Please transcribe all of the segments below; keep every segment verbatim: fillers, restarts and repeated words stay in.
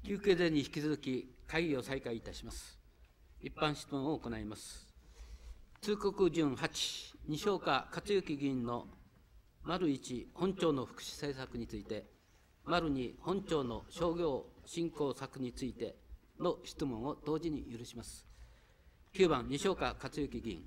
休憩前に引き続き会議を再開いたします。一般質問を行います。通告順はち、西岡克行議員の丸いち、本庁の福祉政策について、丸に、本庁の商業振興策についての質問を同時に許します。きゅうばん、西岡克行議員。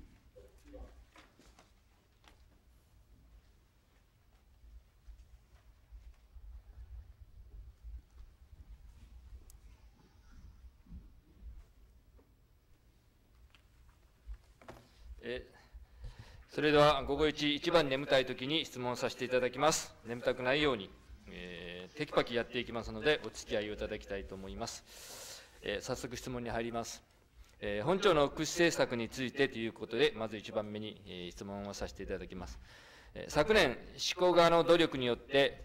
それでは、午後一、一番眠たいときに質問させていただきます。眠たくないように、えー、テキパキやっていきますので、お付き合いをいただきたいと思います。えー、早速質問に入ります。えー、本庁の福祉政策についてということで、まず一番目に、えー、質問をさせていただきます。えー、昨年、施行側の努力によって、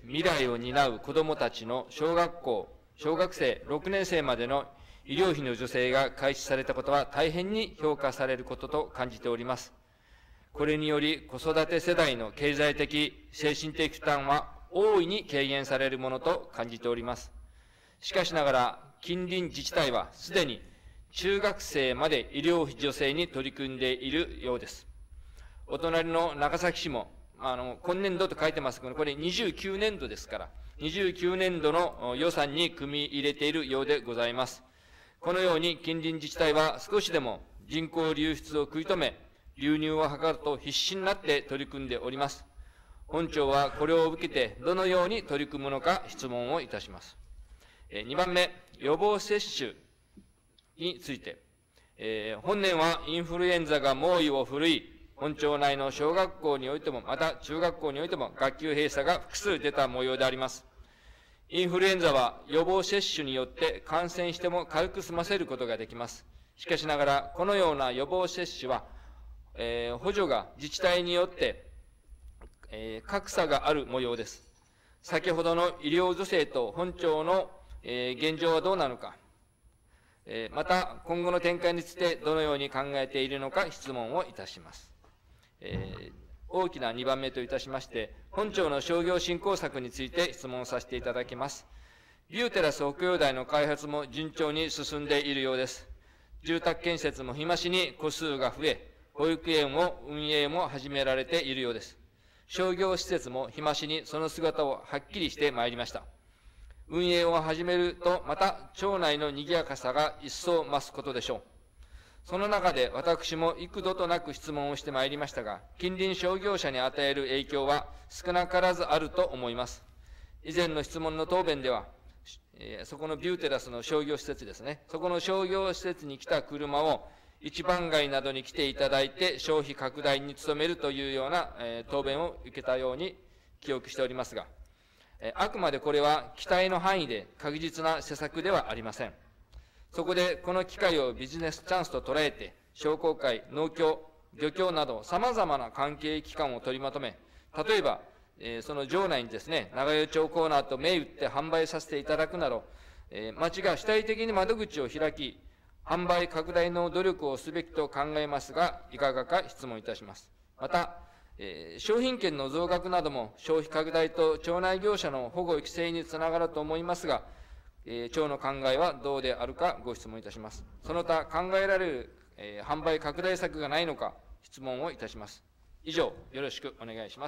未来を担う子どもたちの小学校、小学生、ろくねん生までの医療費の助成が開始されたことは大変に評価されることと感じております。これにより子育て世代の経済的、精神的負担は大いに軽減されるものと感じております。しかしながら、近隣自治体はすでに中学生まで医療費助成に取り組んでいるようです。お隣の長崎市も、あの、今年度と書いてますけど、これにじゅうきゅうねんどですから、にじゅうきゅうねんどの予算に組み入れているようでございます。このように近隣自治体は少しでも人口流出を食い止め、流入を図ると必死になって取り組んでおります。本庁はこれを受けてどのように取り組むのか質問をいたします。えー、にばんめ、予防接種について、えー、本年はインフルエンザが猛威を振るい、本庁内の小学校においても、また中学校においても学級閉鎖が複数出た模様であります。インフルエンザは予防接種によって感染しても軽く済ませることができます。しかしながら、このような予防接種は、えー、補助が自治体によって、えー、格差がある模様です。先ほどの医療助成と本庁の、えー、現状はどうなのか、えー、また今後の展開についてどのように考えているのか質問をいたします。えー、大きなにばんめといたしまして、本庁の商業振興策について質問させていただきます。ビューテラス北陽台の開発も順調に進んでいるようです。住宅建設も日増しに戸数が増え、保育園を運営も始められているようです。商業施設も日増しにその姿をはっきりしてまいりました。運営を始めると、また町内の賑やかさが一層増すことでしょう。その中で私も幾度となく質問をしてまいりましたが、近隣商業者に与える影響は少なからずあると思います。以前の質問の答弁では、えー、そこのビューテラスの商業施設ですね、そこの商業施設に来た車を一番街などに来ていただいて消費拡大に努めるというような、えー、答弁を受けたように記憶しておりますが、えー、あくまでこれは期待の範囲で確実な施策ではありません。そこでこの機会をビジネスチャンスと捉えて、商工会、農協、漁協など様々な関係機関を取りまとめ、例えば、えー、その場内にですね、長与町コーナーと銘打って販売させていただくなど、えー、町が主体的に窓口を開き、販売拡大の努力をすべきと考えますが、いかがか質問いたします。また、えー、商品券の増額なども消費拡大と町内業者の保護育成につながると思いますが、えー、町の考えはどうであるかご質問いたします。その他考えられる、えー、販売拡大策がないのか質問をいたします。以上、よろしくお願いします。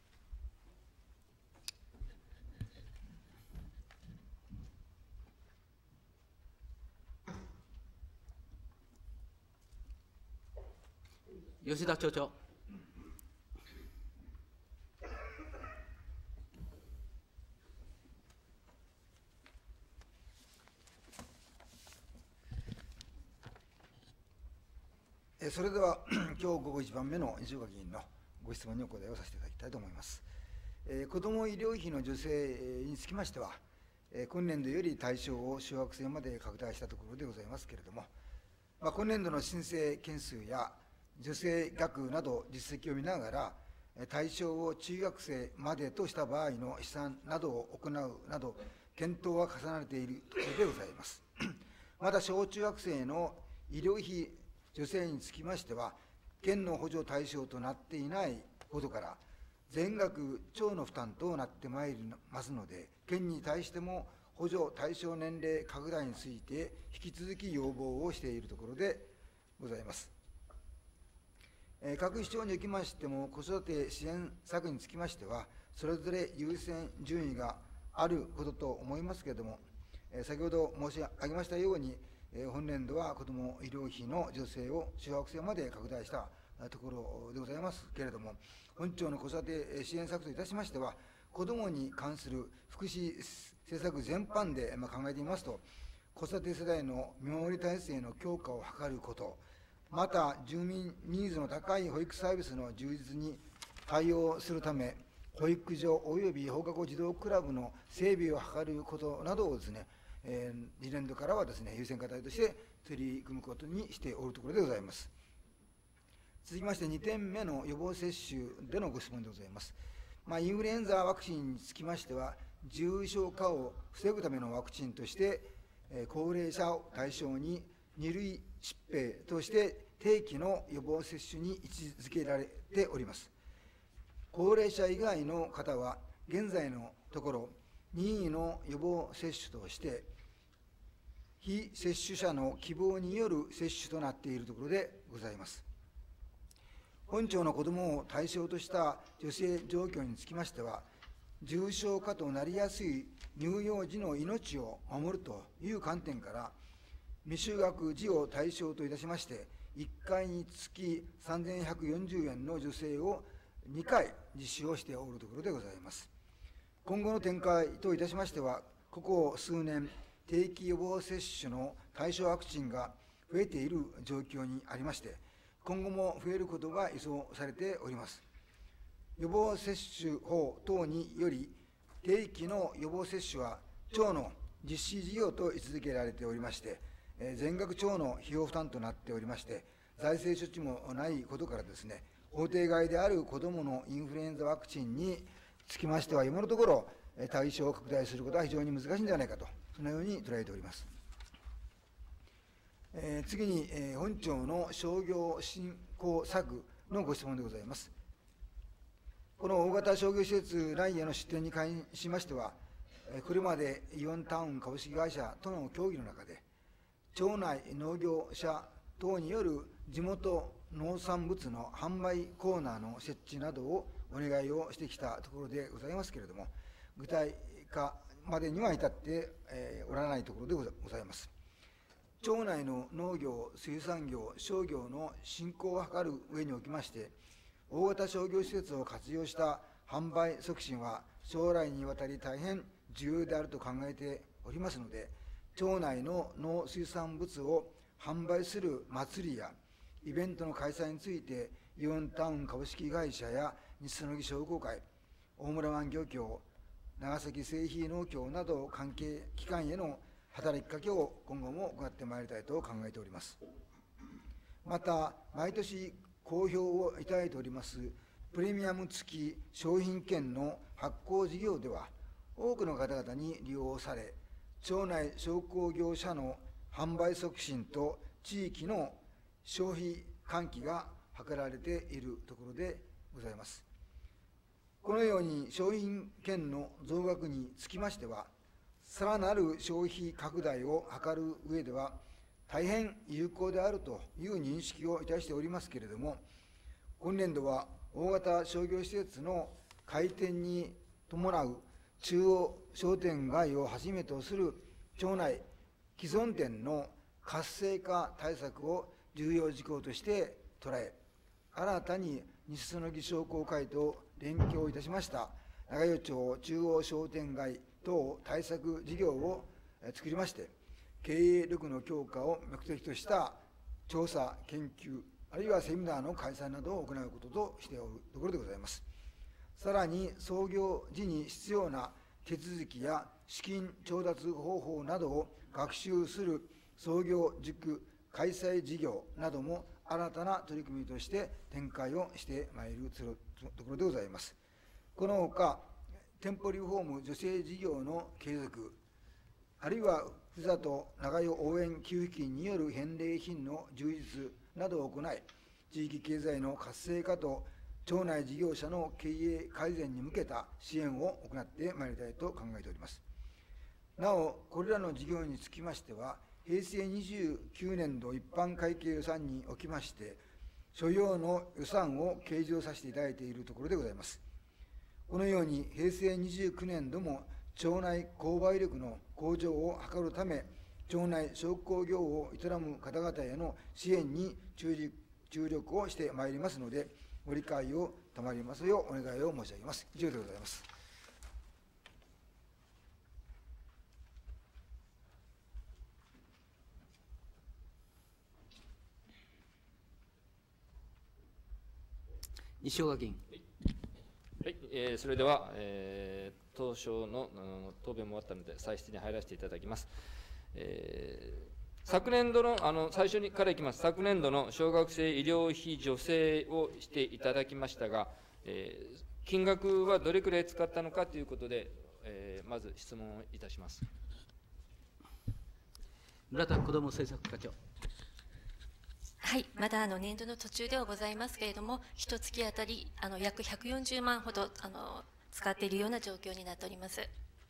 吉田町長。 それでは、今日午後いちばんめの西岡議員のご質問にお答えをさせていただきたいと思います。えー、子ども医療費の助成につきましては、えー、今年度より対象を小学生まで拡大したところでございますけれども、まあ、今年度の申請件数や助成額など実績を見ながら、対象を中学生までとした場合の試算などを行うなど、検討は重なれているところでございます。また、小中学生の医療費助成につきましては、県の補助対象となっていないことから、全額町の負担となってまいりますので、県に対しても補助対象年齢拡大について、引き続き要望をしているところでございます。各市町におきましても、子育て支援策につきましては、それぞれ優先順位があることと思いますけれども、先ほど申し上げましたように、本年度は子ども医療費の助成を小学生まで拡大したところでございますけれども、本庁の子育て支援策といたしましては、子どもに関する福祉政策全般で考えてみますと、子育て世代の見守り体制の強化を図ること、また住民ニーズの高い保育サービスの充実に対応するため、保育所および放課後児童クラブの整備を図ることなどをですね、えー、次年度からはですね、優先課題として取り組むことにしておるところでございます。続きましてにてんめの予防接種でのご質問でございます。まあ、インフルエンザワクチンにつきましては、重症化を防ぐためのワクチンとして、えー、高齢者を対象に二類疾病として定期の予防接種に位置づけられております。高齢者以外の方は、現在のところ、任意の予防接種として、非接種者の希望による接種となっているところでございます。本庁の子どもを対象とした助成状況につきましては、重症化となりやすい乳幼児の命を守るという観点から、未就学児を対象といたしまして、いっかいにつきさんぜんひゃくよんじゅうえんの助成をにかい実施をしておるところでございます。今後の展開といたしましては、ここ数年、定期予防接種の対象ワクチンが増えている状況にありまして、今後も増えることが予想されております。予防接種法等により、定期の予防接種は庁の実施事業と位置づけられておりまして、全額庁の費用負担となっておりまして、財政処置もないことからですね、法定外である子どものインフルエンザワクチンにつきましては、今のところ、対象を拡大することは非常に難しいんではないかと、そのように捉えております。えー、次に、えー、本庁の商業振興策のご質問でございます。この大型商業施設内への出店に関しましては、これまでイオンタウン株式会社との協議の中で、町内農業者等による地元農産物の販売コーナーの設置などをお願いをしてきたところでございますけれども、具体化までには至って、えー、おらないところでございます。町内の農業、水産業、商業の振興を図る上におきまして、大型商業施設を活用した販売促進は将来にわたり大変重要であると考えておりますので、町内の農水産物を販売する祭りやイベントの開催について、イオンタウン株式会社や日そのぎ商工会、大村湾漁協、長崎製皮農協など関係機関への働きかけを今後も行ってまいりたいと考えております。また、毎年公表をいただいておりますプレミアム付き商品券の発行事業では、多くの方々に利用され、町内商工業者の販売促進と地域の消費喚起が図られているところでございます。このように商品券の増額につきましては、さらなる消費拡大を図る上では、大変有効であるという認識をいたしておりますけれども、今年度は大型商業施設の開店に伴う中央商店街をはじめとする町内既存店の活性化対策を重要事項として捉え、新たに西園木商工会と連携をいたしました長与町中央商店街等対策事業を作りまして、経営力の強化を目的とした調査、研究、あるいはセミナーの開催などを行うこととしておるところでございます。さらに、創業時に必要な手続きや資金調達方法などを学習する創業塾開催事業なども新たな取り組みとして展開をしてまいるところでございます。このほか、店舗リフォーム助成事業の継続、あるいはふるさと長与応援給付金による返礼品の充実などを行い、地域経済の活性化と町内事業者の経営改善に向けた支援を行ってまいりたいと考えております。 なお、これらの事業につきましては、平成にじゅうきゅうねん度一般会計予算におきまして、所要の予算を計上させていただいているところでございます。このように、平成にじゅうきゅうねん度も町内購買力の向上を図るため、町内商工業を営む方々への支援に注力注力をしてまいりますので、ご理解を賜りますようお願いを申し上げます。以上でございます。 西岡議員。 はい、えー、それでは、えー、当初の、うん、答弁も終わったので、歳出に入らせていただきます。えー昨年度の、あの最初にからいきます、昨年度の小学生医療費助成をしていただきましたが、えー、金額はどれくらい使ったのかということで、えー、まず質問をいたします。 村田子ども政策課長。 はい、まだあの年度の途中ではございますけれども、一月あたりあの約ひゃくよんじゅうまんほどあの使っているような状況になっております。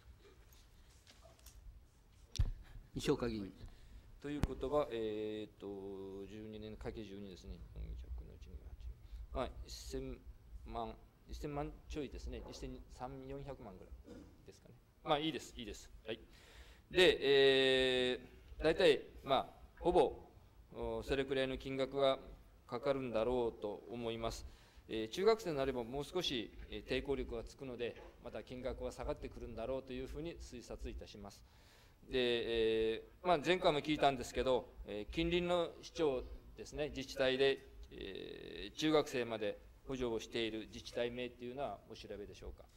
西岡議員。 ということは、えー、とじゅうにねんかけじゅうにですね、まあ、せんまん、せんまんちょいですね、せんさんびゃく、よんひゃくまんぐらいですかね。まあ、いいです、いいです。はい、で、えー、大体、まあ、ほぼそれくらいの金額がかかるんだろうと思います。えー、中学生になればもう少し抵抗力がつくので、また金額は下がってくるんだろうというふうに推察いたします。でえーまあ、前回も聞いたんですけど、えー、近隣の市町ですね、自治体で、えー、中学生まで補助をしている自治体名というのはお調べでしょうか。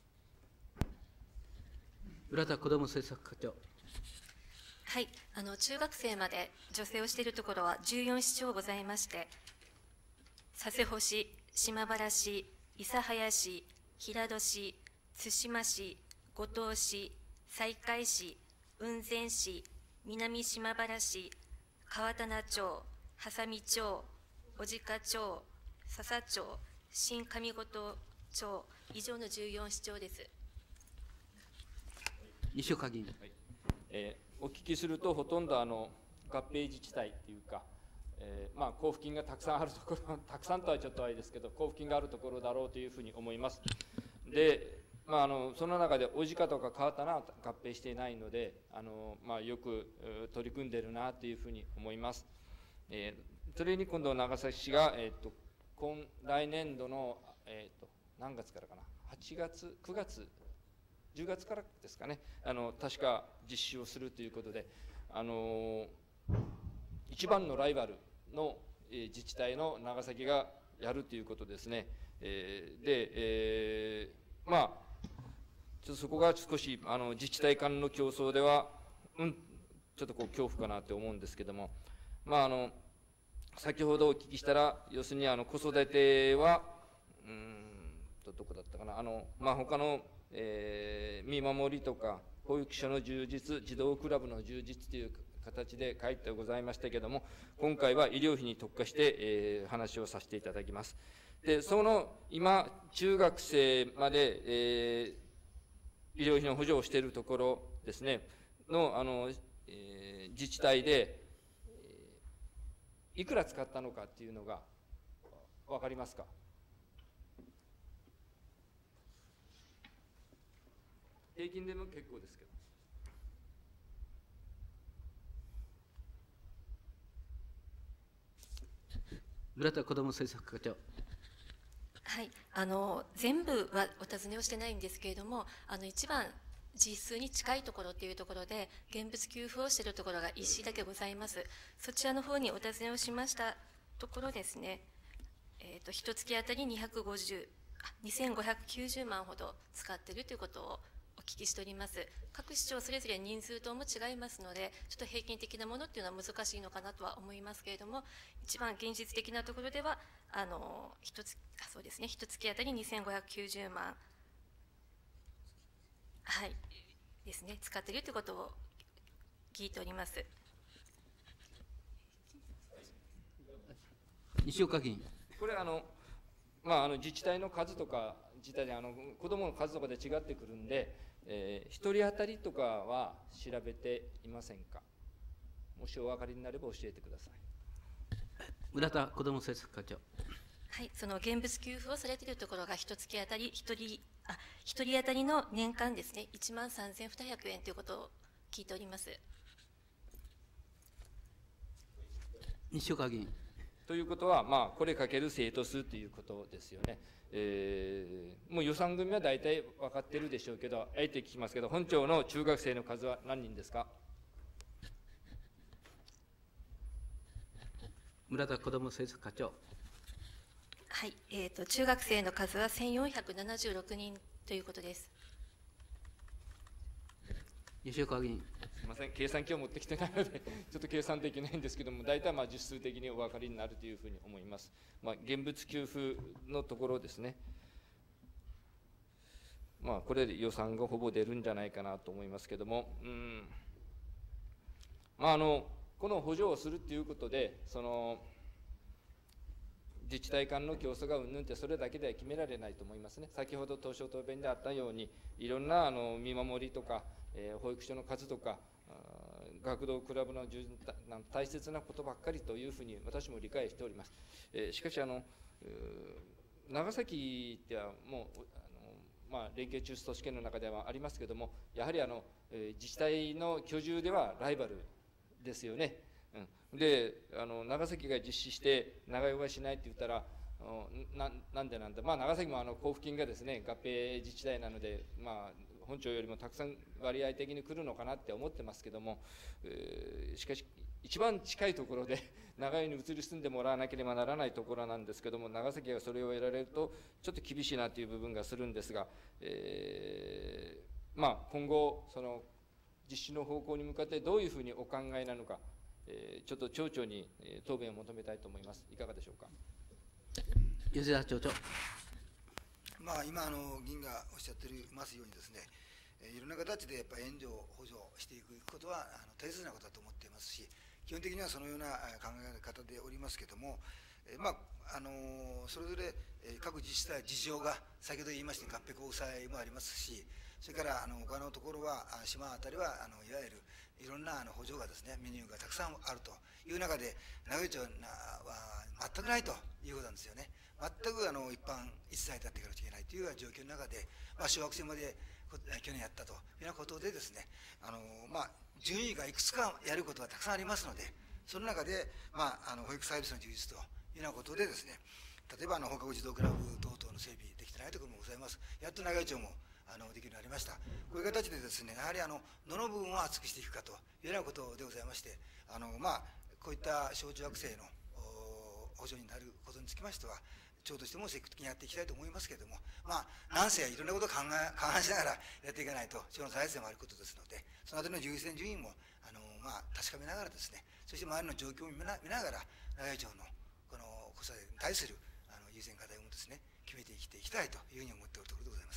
浦田子ども政策課長。 はい、あの中学生まで助成をしているところはじゅうよん市町ございまして、佐世保市、島原市、諫早市、平戸市、対馬市、五島市、西海市、雲仙市、南島原市、川棚町、波佐見町、小鹿町、笹町、新上五島町、以上のじゅうよん市町です。 西岡議員。 はい、えー、お聞きすると、ほとんどあの合併自治体というか、えーまあ、交付金がたくさんあるところ、たくさんとはちょっとあれですけど、交付金があるところだろうというふうに思います。でまあ、あのその中で小鹿とか川棚は合併していないので、あの、まあ、よく取り組んでいるなというふうに思います。えー、それに今度、長崎市が、えー、と今来年度の、えー、と何月からかな、はちがつ、くがつ、じゅうがつからですかね、あの確か実施をするということで、あの一番のライバルの、えー、自治体の長崎がやるということですね。えー、で、えー、まあちょっとそこが少しあの自治体間の競争では、うん、ちょっとこう恐怖かなと思うんですけども、まあ、あの先ほどお聞きしたら、要するにあの子育ては、うんとどこだったかな、あの、まあ、他の、えー、見守りとか、保育所の充実、児童クラブの充実という形で書いてございましたけれども、今回は医療費に特化して、えー、話をさせていただきます。で、その今、中学生まで、えー医療費の補助をしているところですね、の、あの、えー、自治体で、えー、いくら使ったのかっていうのが分かりますか。平均でも結構ですけど。 村田子ども政策課長。 はい、あの全部はお尋ねをしてないんですけれども、あの一番実数に近いところというところで現物給付をしているところが一市だけございます。そちらの方にお尋ねをしましたところですね、えーと一月あたりにひゃくごじゅう、にせんごひゃくきゅうじゅうまんほど使っているということをお聞きしております。各市町それぞれ人数等も違いますので、ちょっと平均的なものっていうのは難しいのかなとは思いますけれども、一番現実的なところではあの一つあそうですね一月あたりにせんごひゃくきゅうじゅうまん、はいですね、使っているということを聞いております。 西岡議員。 これあのまあ、あの自治体の数とか、自治体であの子どもの数とかで違ってくるんで、えー、ひとり当たりとかは調べていませんか。もしお分かりになれば教えてください。 村田子ども政策課長。 はい、その現物給付をされているところが一月当たり一人あ一人当たりの年間ですね、いちまんさんぜんにひゃくえんということを聞いております。 西岡議員。 ということは、まあ、これかける生徒数ということですよね。えー、もう予算組は大体分かってるでしょうけど、あえて聞きますけど、本町の中学生の数は何人ですか。 村田子ども政策課長。 はい、えーと、中学生の数はせんよんひゃくななじゅうろくにんということです。 吉岡議員。 すみません、計算機を持ってきてないので、ちょっと計算できないんですけども、大体まあ実数的にお分かりになるというふうに思います。まあ、現物給付のところですね。まあ、これで予算がほぼ出るんじゃないかなと思いますけども、うん、まあ、あのこの補助をするということで、その自治体間の競争がうんぬんってそれだけでは決められないと思いますね。先ほど当初答弁であったように、いろんなあの見守りとか、えー、保育所の数とか、学童クラブの大切なことばっかりというふうに私も理解しております。えー、しかしあの長崎ってはもうあの、まあ、連携中枢都市圏の中ではありますけれども、やはりあの、えー、自治体の居住ではライバルですよね。うん、であの長崎が実施して長与がしないって言ったらな, なんでなんだ、まあ、長崎もあの交付金がですね合併自治体なので、まあ、本町よりもたくさん割合的に来るのかなって思ってますけども、えー、しかし一番近いところで長与に移り住んでもらわなければならないところなんですけども、長崎がそれを得られるとちょっと厳しいなという部分がするんですが、えーまあ、今後その実施の方向に向かってどういうふうにお考えなのか、えー、ちょっと町長に答弁を求めたいと思います。いかがでしょうか。 吉田町長。 まあ、今あの議員がおっしゃっていますようにですね、いろんな形でやっぱり援助補助していくことはあの大切なことだと思っていますし、基本的にはそのような考え方でおりますけれども、えまあ、あのそれぞれ各自治体事情が先ほど言いました合併交際もありますし、それからあの他のところは島あたりはあのいわゆるいろんなあの補助がですねメニューがたくさんあるという中で、長与町は全くないということなんですよね。全くあの一般一切立っていかなきゃいけないという状況の中で、まあ、小学生まで去年やったというようなことでですね、あの、まあ、順位がいくつかやることがたくさんありますので、その中で、まあ、あの保育サービスの充実というようなことでですね、例えばあの放課後児童クラブ等々の整備できてないところもございます。やっと長与町もあのできるようになりました。こういう形でですね、やはりあのどの部分を厚くしていくかというようなことでございまして、あの、まあ、こういった小中学生の補助になることにつきましては、町としても積極的にやっていきたいと思いますけれども、まあ、なんせいろんなことを考え勘案しながらやっていかないと、町の財政もあることですので、そのあたりの優先順位もあの、まあ、確かめながらですね、そして周りの状況を見な見ながら、長与町のこの子育てに対するあの優先課題をですね、決めていきていきたいというふうに思っておるところでございます。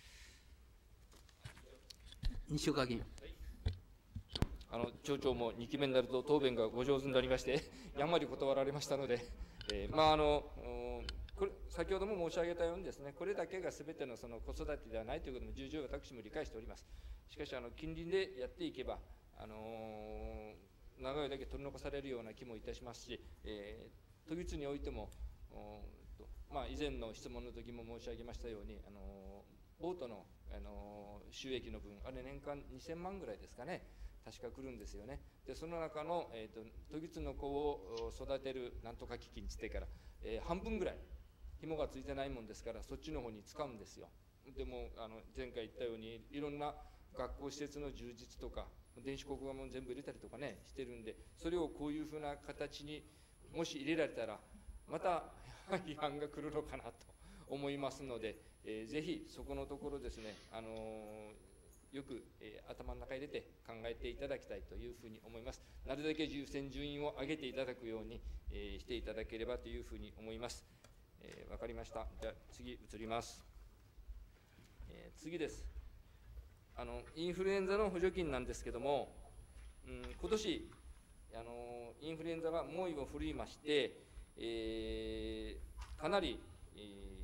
西岡議員。 あの町長もにきめになると答弁がご上手になりましてやんわり断られましたので、えー、まああのこれ先ほども申し上げたようにですね、これだけが全てのその子育てではないということも重々私も理解しております。しかしあの近隣でやっていけば、あのー、長与だけ取り残されるような気もいたしますし、えー、都議津においても、まあ、以前の質問の時も申し上げましたように、あのー、ボートの、あのー、収益の分、あれ年間にせんまんぐらいですかね、確か来るんですよね。でその中の、えーと、都議津の子を育てるなんとか基金つってから、えー、半分ぐらい紐がついてないもんですから、そっちの方に使うんですよ。でもあの前回言ったようにいろんな学校施設の充実とか電子国語も全部入れたりとかねしてるんで、それをこういうふうな形にもし入れられたらまた批判が来るのかなと思いますので、えー、ぜひそこのところですね、あのーよく、えー、頭の中に入れて考えていただきたいというふうに思います。なるだけ優先順位を上げていただくように、えー、していただければというふうに思います。えー、わかりました。じゃあ次移ります。えー、次です。あのインフルエンザの補助金なんですけども、うん、今年あのインフルエンザが猛威を振るいまして、えー、かなりえ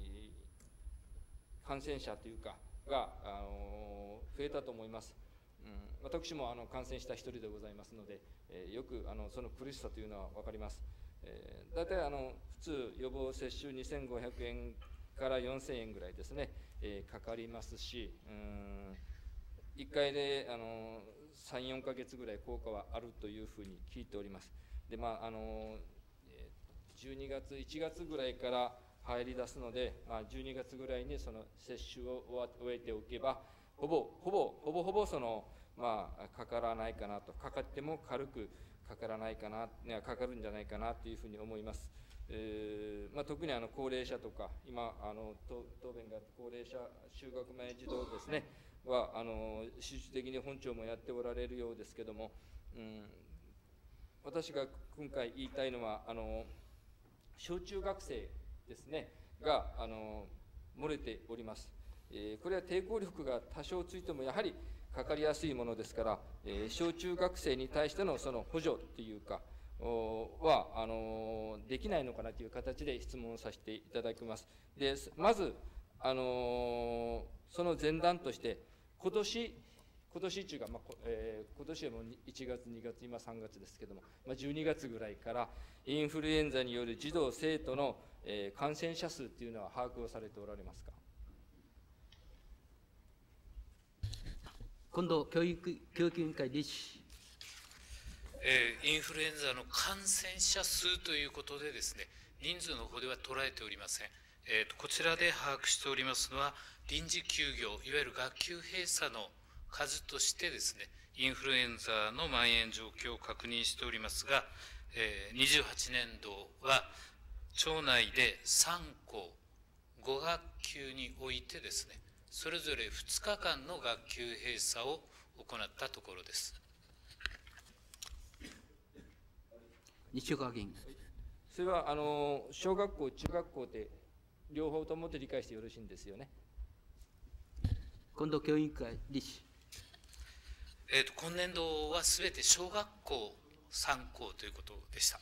ー、感染者というかがあの増えたと思います。うん、私もあの感染した一人でございますので、えー、よくあのその苦しさというのは分かります。えー、大体あの普通予防接種にせんごひゃくえんからよんせんえんぐらいですね、えー、かかりますし、うん、いっかいであのさん、よんかげつぐらい効果はあるというふうに聞いております。で、まああのじゅうにがつ、いちがつぐらいから入り出すので、まあ、じゅうにがつぐらいにその接種を終えておけば、ほぼほぼほぼほぼその、まあ、かからないかなと、かかっても軽くかからないかな、かかるんじゃないかなというふうに思います。えーまあ、特にあの高齢者とか、今あの答弁があった高齢者就学前児童ですねはあの集中的に本庁もやっておられるようですけども、うん、私が今回言いたいのはあの小中学生ですねがあの漏れております。えー、これは抵抗力が多少ついてもやはりかかりやすいものですから、えー、小中学生に対してのその補助っていうかはあのできないのかなという形で質問させていただきます。でまずあのその前段として今年今年中が、まあえー、今年はもういちがつ、にがつ、今さんがつですけども、まあ、じゅうにがつぐらいからインフルエンザによる児童生徒の、えー、感染者数というのは把握をされておられますか。 今度教育教育委員会理事。 えー、インフルエンザの感染者数ということでですね、人数の方では捉えておりません。えー、とこちらで把握しておりますのは、臨時休業、いわゆる学級閉鎖の数としてですね、インフルエンザの蔓延状況を確認しておりますが、えー、にじゅうはちねんどは町内でさんこご学級においてですね、それぞれふつかかんの学級閉鎖を行ったところです。 西岡議員。 それはあの小学校、中学校で両方ともと理解してよろしいんですよね。 今度教育委員会理事。 えー、と今年度はすべて小学校さんこうということでした。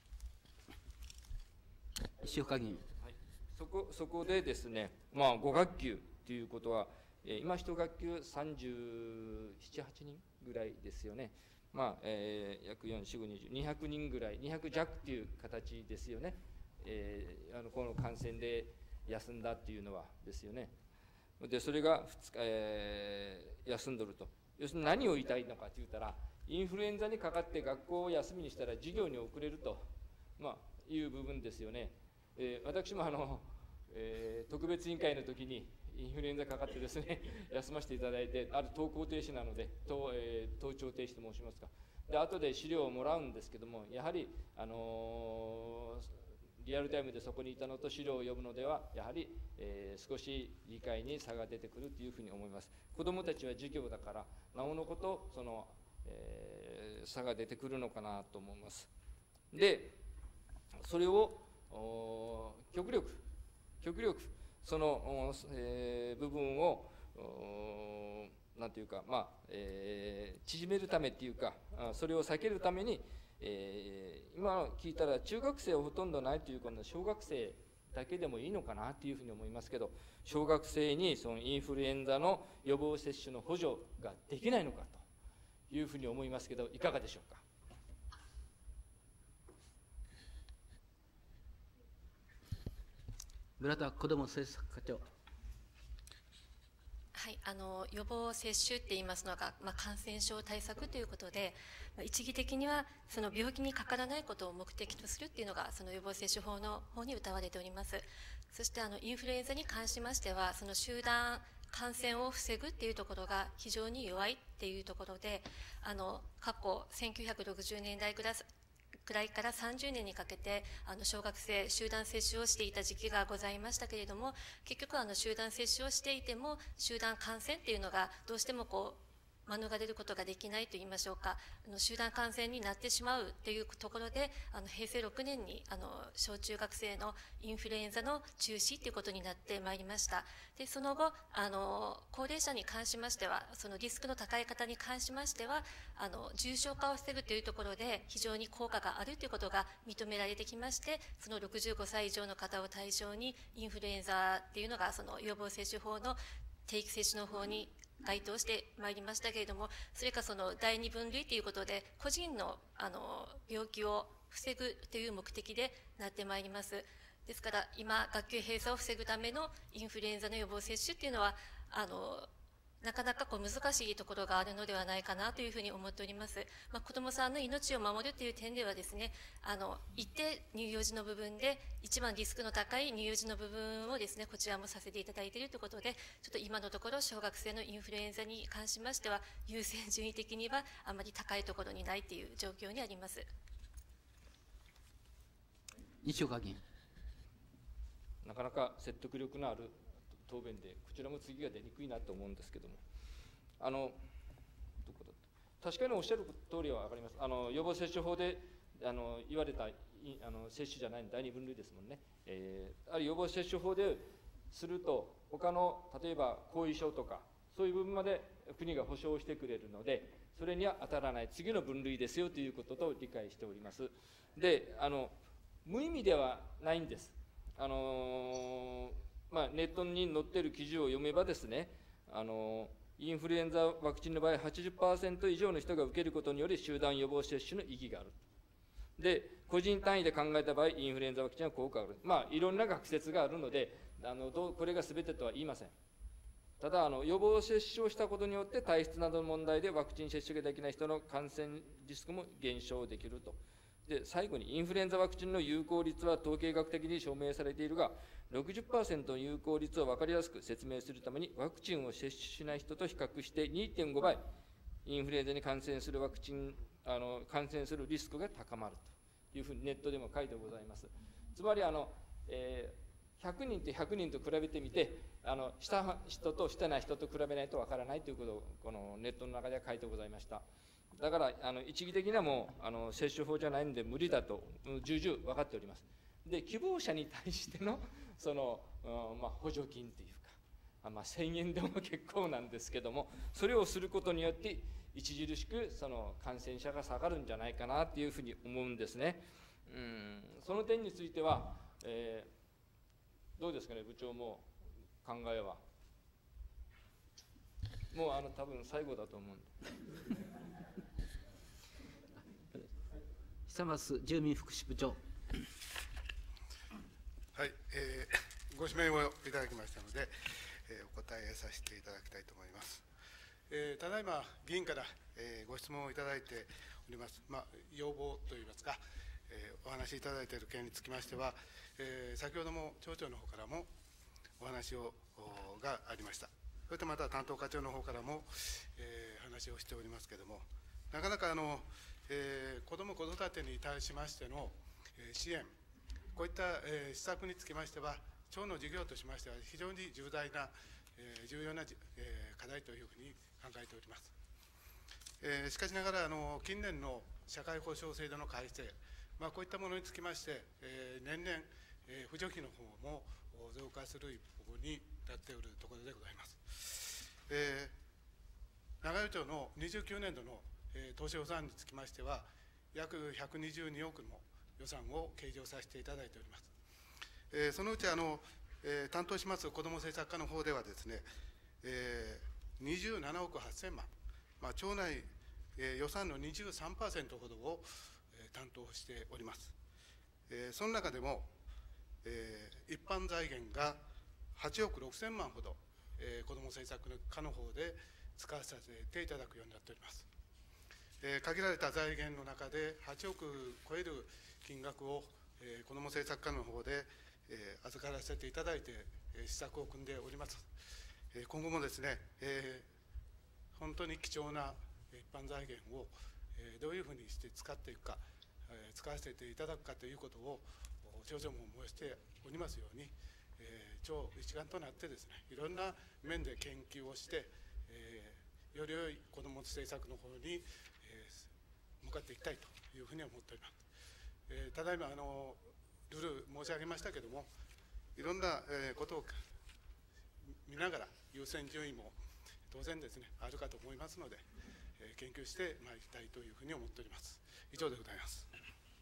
西岡議員。 はい、そこそこでですね、まあ、ご学級ということは、えー、今一学級さんじゅうなな、はちにんぐらいですよね。まあえー、約よん、よん、ご、にじゅう、にひゃくにんぐらい、にひゃく弱という形ですよね。えー、あのこの感染で休んだっていうのはですよね。で、それがふつか、えー、休んどると。要するに何を言いたいのかと言ったら、インフルエンザにかかって学校を休みにしたら授業に遅れると、まあ、いう部分ですよね。えー、私もあの、えー、特別委員会の時にインフルエンザかかってですね休ませていただいて、ある登校停止なので、登、えー、登庁停止と申しますか。で、後で資料をもらうんですけども、やはり、あのー、リアルタイムでそこにいたのと資料を読むのでは、やはり、えー、少し理解に差が出てくるというふうに思います。子どもたちは授業だから、なおのこと、その、えー、差が出てくるのかなと思います。で、それを極力、極力、その、えー、部分を、なんていうか、まあえー、縮めるためっていうか、それを避けるために、えー、今聞いたら中学生はほとんどないということで、小学生だけでもいいのかなというふうに思いますけど、小学生にそのインフルエンザの予防接種の補助ができないのかというふうに思いますけど、いかがでしょうか。 村田子ども政策課長。 はい、あの予防接種って言いますのが、まあ、感染症対策ということで、まあ、一義的にはその病気にかからないことを目的とするっていうのがその予防接種法の方に謳われております。そしてあのインフルエンザに関しましては、その集団感染を防ぐっていうところが非常に弱いっていうところで、あの過去せんきゅうひゃくろくじゅうねんだいくらいくらいからさんじゅうねんにかけてあの小学生集団接種をしていた時期がございましたけれども、結局あの集団接種をしていても集団感染っていうのがどうしてもこう免れることができないといいましょうか、あの集団感染になってしまうというところで、あの平成ろくねんにあの小中学生のインフルエンザの中止ということになってまいりました。でその後あの高齢者に関しましては、そのリスクの高い方に関しましては、あの重症化を防ぐというところで非常に効果があるということが認められてきまして、そのろくじゅうごさい以上の方を対象にインフルエンザっていうのがその予防接種法の定期接種の方に該当してまいりましたけれども、それからそのだいに分類ということで、個人のあの病気を防ぐという目的でなってまいります。ですから、今、学級閉鎖を防ぐためのインフルエンザの予防接種っていうのは、あのなかなかこう難しいところがあるのではないかなというふうに思っております。まあ、子どもさんの命を守るという点ではですね、あの一定乳幼児の部分で一番リスクの高い乳幼児の部分をですね、こちらもさせていただいているということで、ちょっと今のところ小学生のインフルエンザに関しましては、優先順位的にはあまり高いところにないという状況にあります。 西岡議員。 なかなか説得力のある答弁で、こちらも次が出にくいなと思うんですけども、あのどこだった確かにおっしゃる通りは分かります。あの予防接種法であの言われたあの接種じゃないのだいに分類ですもんね。えー、ある予防接種法ですると、他の例えば後遺症とか、そういう部分まで国が保障してくれるので、それには当たらない次の分類ですよということと理解しております。で、あの無意味ではないんです。あのーまあ、ネットに載っている記事を読めばですね、あのインフルエンザワクチンの場合、はちじゅっパーセント以上の人が受けることにより集団予防接種の意義がある。で、個人単位で考えた場合、インフルエンザワクチンは効果がある。まあ、いろんな学説があるので、あのどうこれが全てとは言いません。ただ、あの予防接種をしたことによって、体質などの問題でワクチン接種ができない人の感染リスクも減少できると。で、最後に、インフルエンザワクチンの有効率は統計学的に証明されているが、ろくじゅっパーセント の有効率を分かりやすく説明するために、ワクチンを接種しない人と比較して にてんごばい、インフルエンザに感染するワクチン、あの感染するリスクが高まるというふうにネットでも書いてございます。つまり、あの、えー、ひゃくにんとひゃくにんと比べてみて、あのした人としてない人と比べないと分からないということを、このネットの中では書いてございました。だから、あの一義的にはもうあの接種法じゃないんで無理だと重々分かっております。で、希望者に対してのその、うんまあ、補助金というか、まあ、せんえんでも結構なんですけども、それをすることによって著しくその感染者が下がるんじゃないかなというふうに思うんですね。うんその点については、えー、どうですかね、部長も考えは。もうあの多分最後だと思うんで。 久松住民福祉部長。 はい、えー、ご指名をいただきましたので、えー、お答えさせていただきたいと思います。えー、ただいま議員から、えー、ご質問をいただいております、まあ、要望といいますか、えー、お話しいただいている件につきましては、えー、先ほども町長の方からもお話をがありました。それとまた担当課長の方からも、えー、話をしておりますけれども、なかなかあの、えー、子ども・子育てに対しましての、えー、支援、こういった、えー、施策につきましては、町の事業としましては、非常に重大な、えー、重要な、えー、課題というふうに考えております。えー、しかしながらあの、近年の社会保障制度の改正、まあ、こういったものにつきまして、えー、年々、えー、扶助費の方も増加する一方になっているところでございます。えー、長与町のにじゅうきゅうねんどの、えー、当初予算につきましては、約ひゃくにじゅうにおくの予算を計上させていただいております。えー、そのうちあの、えー、担当します子ども政策課の方ではですね、えー、にじゅうななおくはっせんまん、まあ、町内、えー、予算の にじゅうさんパーセント ほどを、えー、担当しております。えー、その中でも、えー、一般財源がはちおくろくせんまんほど、えー、子ども政策課の方で使わせていただくようになっております。えー、限られた財源の中ではちおく超える金額を、えー、子ども政策課の方で、えー、預からせていただいて、えー、施策を組んでおります。えー、今後もですね、えー、本当に貴重な一般財源を、えー、どういうふうにして使っていくか、えー、使わせていただくかということを町長も申しておりますように、えー、町一丸となってですね、いろんな面で研究をして、えー、 より良い子ども政策の方に、えー、向かっていきたいというふうに思っております。えー、ただいまあのルール申し上げましたけれども、いろんな、えー、ことを見ながら優先順位も当然ですねあるかと思いますので、えー、研究してまいりたいというふうに思っております。以上でございます。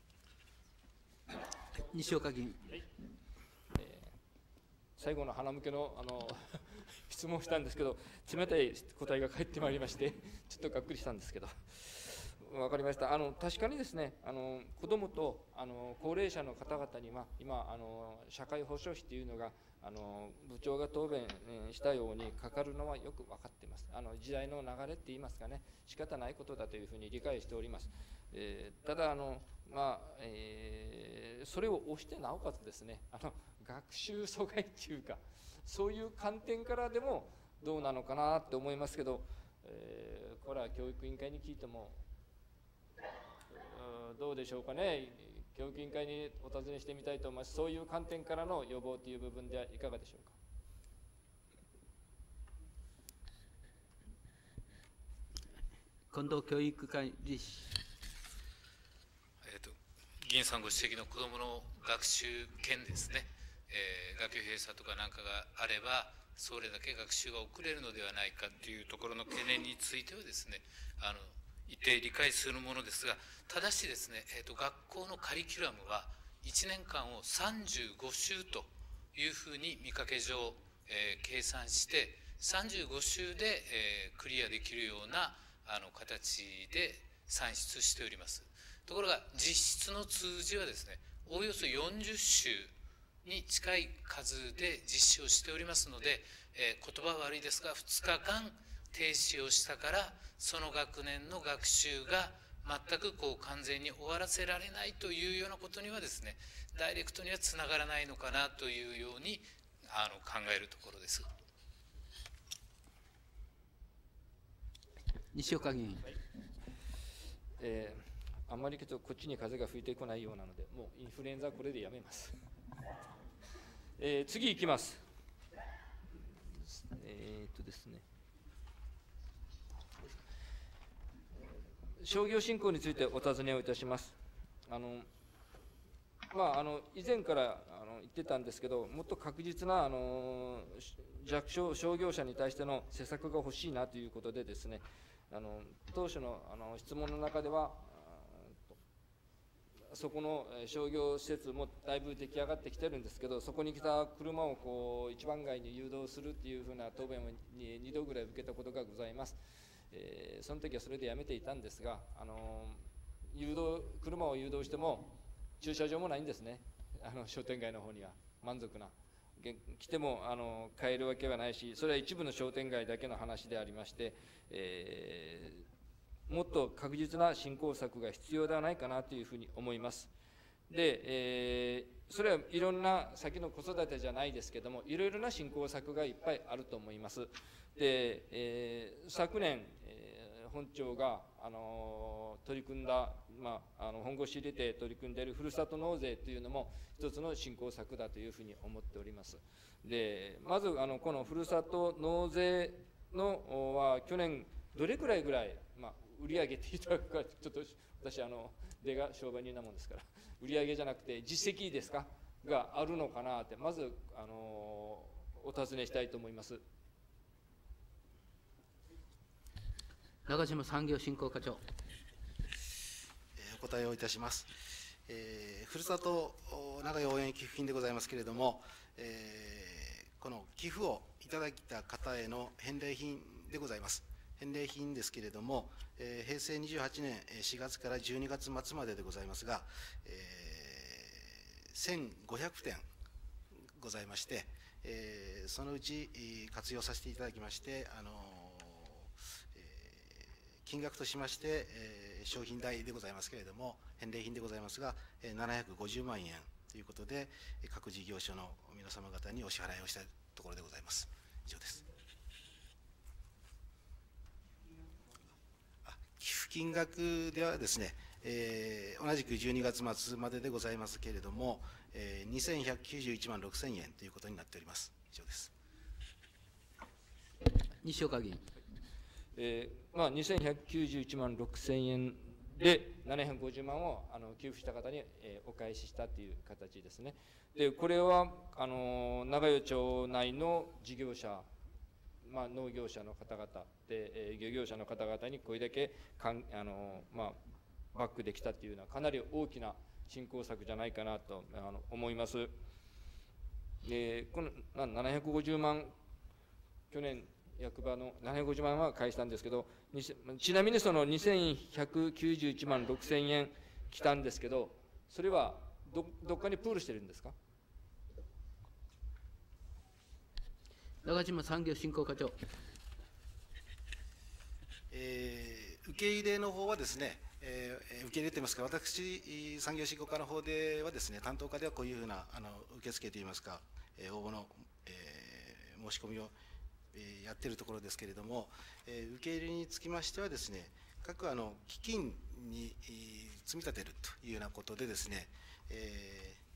西岡議員。 はい、えー、最後の鼻向けのあの質問したんですけど、冷たい答えが返ってまいりまして、ちょっとがっくりしたんですけど。分かりました。あの確かにですね、あの子どもとあの高齢者の方々には、今あの、社会保障費というのがあの部長が答弁したようにかかるのはよく分かっています。あの時代の流れっていいますかね、仕方ないことだというふうに理解しております。えー、ただあの、まあえー、それを押してなおかつですね、あの学習阻害というか、そういう観点からでもどうなのかなと思いますけど、えー、これは教育委員会に聞いてもどうでしょうかね。教育委員会にお尋ねしてみたいと思います。そういう観点からの予防という部分ではいかがでしょうか。 近藤教育会理事。 えーと、議員さんご指摘の子どもの学習権ですね、えー、学級閉鎖とかなんかがあれば、それだけ学習が遅れるのではないかというところの懸念についてはですね、あの一定理解するものですが、ただしですね、えーと、学校のカリキュラムはいちねんかんをさんじゅうご週というふうに見かけ上、えー、計算して、さんじゅうご週で、えー、クリアできるようなあの形で算出しております。ところが実質の通じはですね、おおよそよんじゅっ週に近い数で実施をしておりますので、えー、言葉は悪いですがふつかかん停止をしたからその学年の学習が全くこう完全に終わらせられないというようなことにはですね、ダイレクトにはつながらないのかなというようにあの考えるところです。 西岡議員。 はい、えー、あんまりけどこっちに風が吹いてこないようなので、もうインフルエンザはこれでやめます。えー、次いきます。えー、っとですね。商業振興についてお尋ねをいたします。あのまあ、あの以前からあの言ってたんですけど、もっと確実なあの弱小商業者に対しての施策が欲しいなということでですね、あの当初のあの質問の中では、そこの商業施設もだいぶ出来上がってきてるんですけど、そこに来た車をこう一番街に誘導するっていうふうな答弁をにどぐらい受けたことがございます。えー、その時はそれでやめていたんですが、あの誘導車を誘導しても駐車場もないんですね、あの商店街の方には。満足な来てもあの買えるわけはないし、それは一部の商店街だけの話でありまして、えー、もっと確実な振興策が必要ではないかなというふうに思います。で、えー、それはいろんな先の子育てじゃないですけども、いろいろな振興策がいっぱいあると思います。で、えー、昨年、えー、本庁が、あのー、取り組んだ、まあ、あの本腰入れて取り組んでいるふるさと納税というのも一つの振興策だというふうに思っております。で、まずあのこのふるさと納税のは去年どれくらいぐらい、まあ、売り上げていただくか、ちょっと私あの出が商売人なもんですから、売り上げじゃなくて実績ですかがあるのかなって、まずあのお尋ねしたいと思います。 長島産業振興課長。 お答えをいたします。えー、ふるさと長屋応援寄付金でございますけれども、えー、この寄付をいただいた方への返礼品でございます。返礼品ですけれども、えー、平成にじゅうはちねんしがつからじゅうにがつ末まででございますが、えー、せんごひゃくてんございまして、えー、そのうち活用させていただきまして、あの金額としまして、えー、商品代でございますけれども、返礼品でございますが、えー、ななひゃくごじゅうまんえんということで、各事業所の皆様方にお支払いをしたところでございます。以上です。あ、寄付金額ではですね、えー、同じくじゅうにがつ末まででございますけれども、えー、にせんひゃくきゅうじゅういちまんろくせんえんということになっております。以上です。 西岡議員。 えーまあ、にせんひゃくきゅうじゅういちまんろくせんえんでななひゃくごじゅうまんをあの給付した方に、えー、お返ししたという形ですね。でこれはあの長与町内の事業者、まあ、農業者の方々で、えー、漁業者の方々にこれだけかんあの、まあ、バックできたというのはかなり大きな振興策じゃないかなとあの思います。でこのななひゃくごじゅうまん、去年役場のななひゃくごじゅうまんは返したんですけど、ちなみにそのにせんひゃくきゅうじゅういちまんろくせんえん来たんですけど、それは ど, どっかにプールしてるんですか。 長島産業振興課長。 えー、受け入れの方はですね、えー、受け入れていますから、私、産業振興課の方ではですね、担当課ではこういうふうなあの受付といいますか、えー、応募の、えー、申し込みを、えー、やっているところですけれども、えー、受け入れにつきましてはですね、各あの基金に、えー、積み立てるというようなことでですね、えー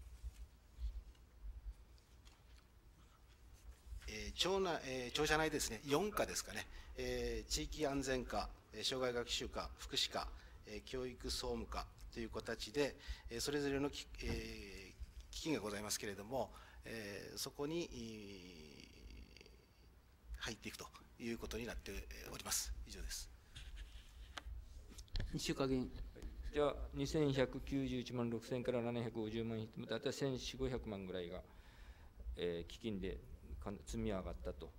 えー庁内えー、庁舎内ですね、よん課ですかね、えー、地域安全課、障害学習課、福祉課、えー、教育総務課という形で、えー、それぞれのき、えー、基金がございますけれども、えー、そこに、えー、入っていくということになっております。以上です。 西岡議員。 じゃあ、にせんひゃくきゅうじゅういちまんろくせんからななひゃくごじゅうまん、だいたいせんよんひゃくごひゃくまんぐらいが、えー、基金で積み上がったと、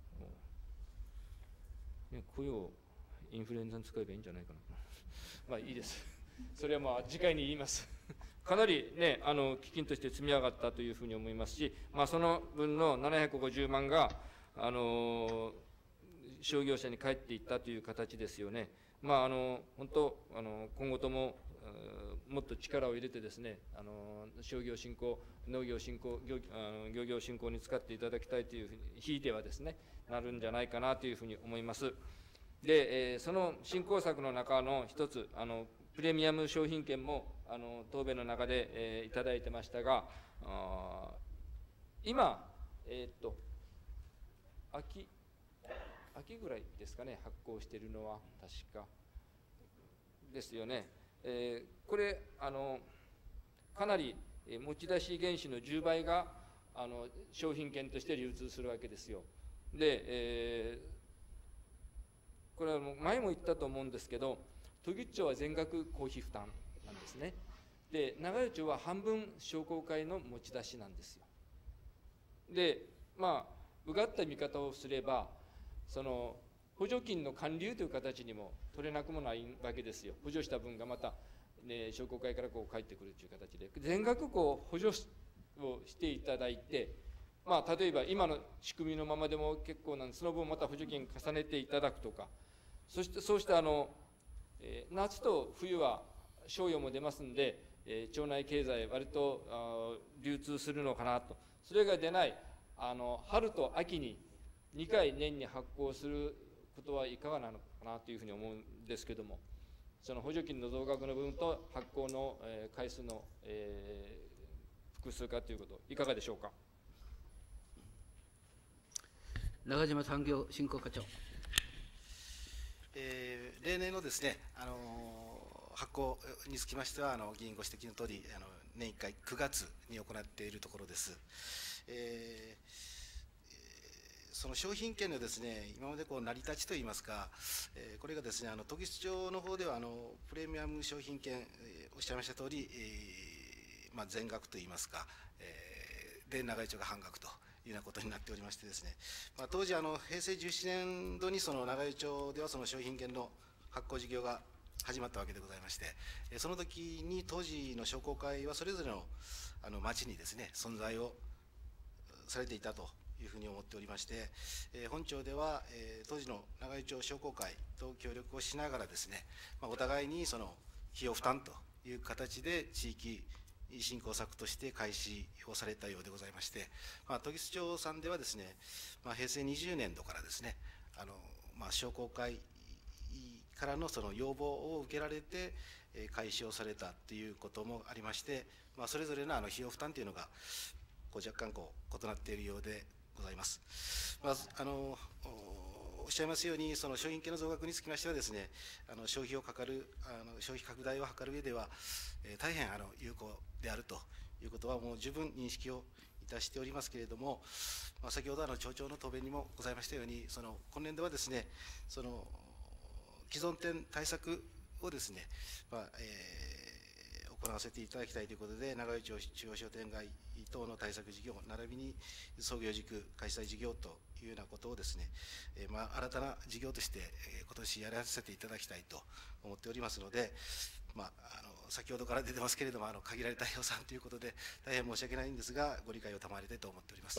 ね、雇用インフルエンザに使えばいいんじゃないかなまあいいです、それはまあ次回に言いますかなりね、あの基金として積み上がったというふうに思いますし、まあ、その分のななひゃくごじゅうまんがあの商業者に返っていったという形ですよね。まあ、あの本当あの今後とももっと力を入れてですね、あの商業振興、農業振興、漁あの漁業振興に使っていただきたいというふうに、ひいてはですね、なるんじゃないかなというふうに思います。で、えー、その振興策の中の一つ、あのプレミアム商品券もあの答弁の中で、えー、いただいてましたが、あ今、えー、っと秋、秋ぐらいですかね、発行しているのは、確かですよね。えー、これあの、かなり持ち出し原資のじゅうばいがあの商品券として流通するわけですよ。で、えー、これは前も言ったと思うんですけど、都議町は全額公費負担なんですね。で、長与町は半分商工会の持ち出しなんですよ。で、まあ、うがった見方をすれば、その補助金の還流という形にも取れなくもないわけですよ。補助した分がまた、ね、商工会からこう返ってくるという形で、全額こう補助をしていただいて、まあ、例えば今の仕組みのままでも結構なんで、その分また補助金重ねていただくとか、そしてそうしたあの、えー、夏と冬は賞与も出ますんで、えー、町内経済、割とあ流通するのかなと、それが出ないあの春と秋ににかい年に発行することはいかがなのかなというふうに思うんですけども、その補助金の増額の部分と発行の、えー、回数の、えー、複数化ということ、いかがでしょうか。 長島産業振興課長。 えー、例年のですね、あのー、発行につきましては、あの議員ご指摘のとおり、あの年いっかいくがつに行っているところです。えーその商品券のですね、今までこう成り立ちといいますか、えー、これがですね、あの都議町の方ではあのプレミアム商品券、えー、おっしゃいました通り、えーまあ、全額といいますか、えー、で長与町が半額というようなことになっておりましてですね、まあ、当時あの平成じゅうななねんどにその長与町ではその商品券の発行事業が始まったわけでございまして、えー、その時に当時の商工会はそれぞれのあの町にですね存在をされていたというふうに思っておりまして、えー、本町では、えー、当時の長与町商工会と協力をしながらですね、まあ、お互いにその費用負担という形で地域振興策として開始をされたようでございまして、まあ、都議町さんではですね、まあ、平成にじゅうねんどからですね、あの、まあ、商工会からのその要望を受けられて、えー、開始をされたということもありまして、まあ、それぞれのあの費用負担というのがこう若干こう異なっているようでございます。まずあのおっしゃいますように、その商品券の増額につきましてはですね、あの消費をかかる、あの消費拡大を図る上では、えー、大変あの有効であるということは、もう十分認識をいたしておりますけれども、まあ、先ほどあの町長の答弁にもございましたように、その今年度はですね、その既存店対策をですね、まあえー行わせていただきたいということで、長与町中央商店街等の対策事業、並びに創業塾開催事業というようなことをですね、えーまあ、新たな事業として、えー、今年やらせていただきたいと思っておりますので、まあ、あの先ほどから出てますけれども、あの限られた予算ということで、大変申し訳ないんですが、ご理解を賜りたいと思っております。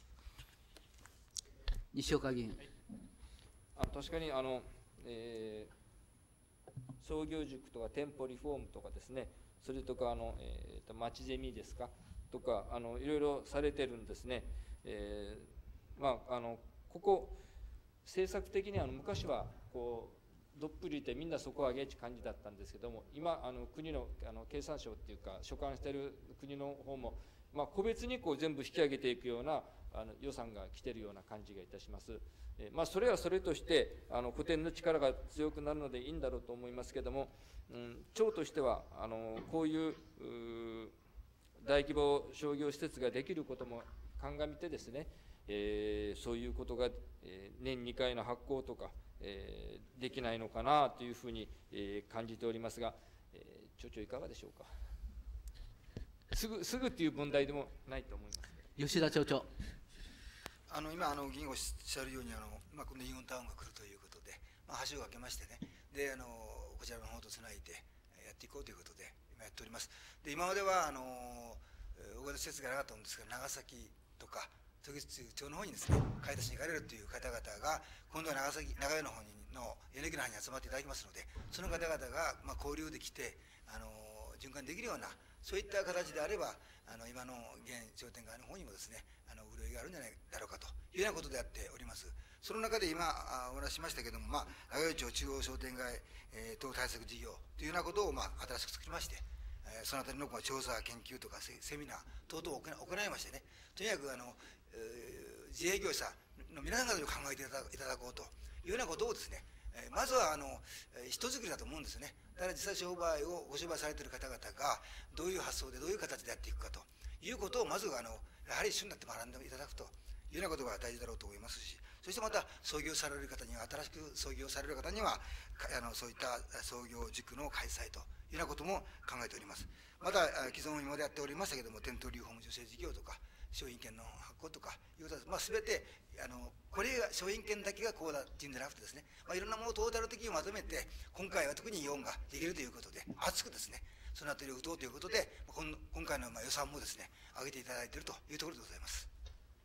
西岡議員。はい、 あ確かにあの、えー、創業塾とか店舗リフォームとかですね、それとかあの、えー、と町ゼミですかとか、あのいろいろされてるんですね。えー、まああのここ政策的にあの昔はこうどっぷりいてみんなそこを上げち感じだったんですけども、今あの国のあの経産省っていうか所管している国の方も、まあ、個別にこう全部引き上げていくようなあの予算が来ているような感じがいたします。えーまあ、それはそれとしてあの古典の力が強くなるのでいいんだろうと思いますけども、うん、町としてはあのこういう、う大規模商業施設ができることも鑑みてですね、えー、そういうことが、えー、年にかいの発行とか、えー、できないのかなというふうに、えー、感じておりますが、えー、町長いかがでしょうか。すぐすぐっていう問題でもないと思います。 吉田町長。 あの今あの議員がおっしゃるように、あの、まあ、今度イオンタウンが来るということで、まあ、橋を架けましてね、であのこちらの方とつないでやっていこうということで今やっております。で今まではあの大型施設がなかったんですが、長崎とか時津町の方にですね買い出しに行かれるという方々が今度は長崎長屋の方にのエネルギーの方に集まっていただきますので、その方々がまあ交流できてあの循環できるような、そういった形であれば、あの今の現商店街の方にもですねあの潤いがあるんじゃないだろうかというようなことでやっております。その中で今お話ししましたけども、まあ、長与町中央商店街、えー、等対策事業というようなことを、まあ、新しく作りまして、えー、そのあたりの調査研究とかセミナー等々を行いましてね、とにかくあの、えー、自営業者の皆さん方に考えていただいただこうというようなことをですね、えー、まずはあの人づくりだと思うんですね。だから実際商売をご商売されている方々がどういう発想でどういう形でやっていくかということをまずあのやはり一緒になって学んでいただくというようなことが大事だろうと思いますし、そしてまた創業される方には、新しく創業される方にはあのそういった創業塾の開催というようなことも考えております。また既存今までやっておりましたけども、店頭リフォーム助成事業とか商品券の発行とかいうことは、まあ、全てあのこれが商品券だけがこうだっていうんじゃなくてですね、まあ、いろんなものをトータル的にまとめて、今回は特にイオンができるということで熱くですねそのあたりを打とうということで、今回のまあ予算もですね上げていただいているというところでございます。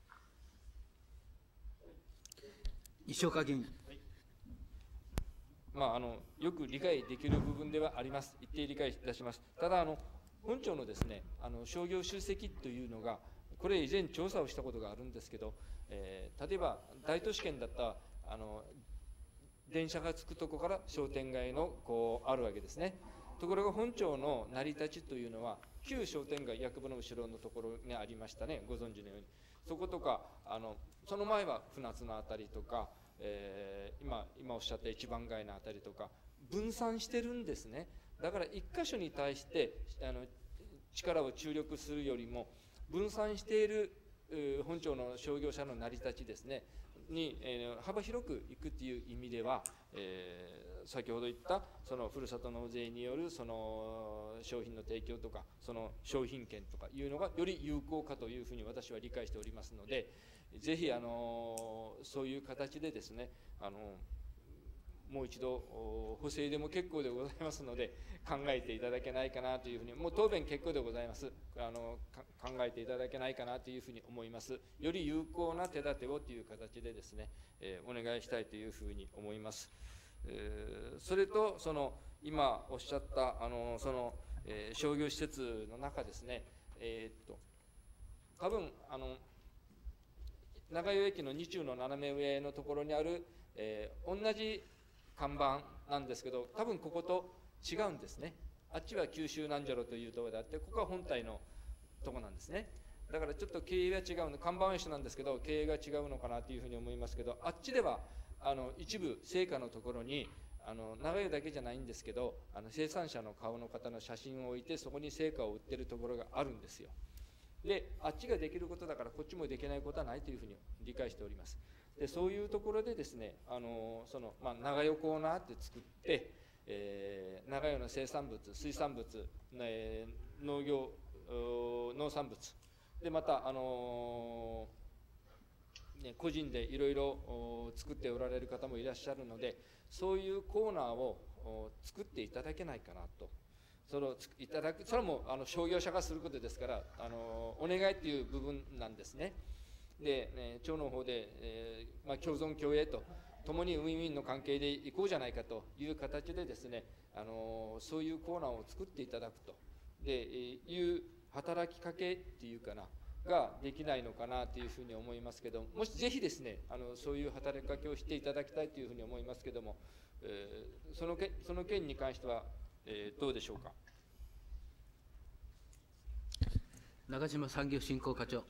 西岡議員。 はい、まあ、あのよく理解できる部分ではあります。一定理解いたします。ただあの本庁のですねあの商業集積というのが、これ以前調査をしたことがあるんですけど、えー、例えば大都市圏だったらあの電車が着くとこから商店街のこうあるわけですね。ところが本庁の成り立ちというのは旧商店街役場の後ろのところにありましたね、ご存知のように。そことかあのその前は船津のあたりとか、えー、今今おっしゃった一番街のあたりとか分散してるんですね。だから一箇所に対してあの力を注力するよりも分散している本庁の商業者の成り立ちですねに、えー、幅広くいくという意味では、えー、先ほど言ったそのふるさと納税によるその商品の提供とかその商品券とかいうのがより有効かというふうに私は理解しておりますので、ぜひあのそういう形でですねあのもう一度補正でも結構でございますので考えていただけないかなというふうに、もう答弁結構でございます。あの考えていただけないかなというふうに思います。より有効な手立てをという形でですね、えー、お願いしたいというふうに思います。えー、それとその今おっしゃったあのその、えー、商業施設の中ですね、えー、っと多分あの長与駅の二中の斜め上のところにある、えー、同じ看板なんですけど、多分ここと違うんですね。あっちは九州なんじゃろというところであって、ここは本体のとこなんですね。だからちょっと経営が違うの、看板は一緒なんですけど経営が違うのかなというふうに思いますけど、あっちではあの一部成果のところにあの長湯だけじゃないんですけど、あの生産者の顔の方の写真を置いて、そこに成果を売ってるところがあるんですよ。で、あっちができることだからこっちもできないことはないというふうに理解しております。で、そういうところでですね、あのその、まあ、長湯コーナーって作って、えー、長湯の生産物、水産物、えー、農業農産物で、また、あのーね、個人でいろいろ作っておられる方もいらっしゃるので、そういうコーナーを作っていただけないかなと。それをいただく、それもあの商業者がすることですから、あのお願いという部分なんですね。で、ね、町の方で、えーまあ、共存共栄と、共にウィンウィンの関係でいこうじゃないかという形でですね、あのそういうコーナーを作っていただくとで、えー、いう働きかけっていうかな、ができないのかなというふうに思いますけども、もしぜひですね、あのそういう働きかけをしていただきたいというふうに思いますけども、えー、そのけその件に関しては、えー、どうでしょうか。 長島産業振興課長。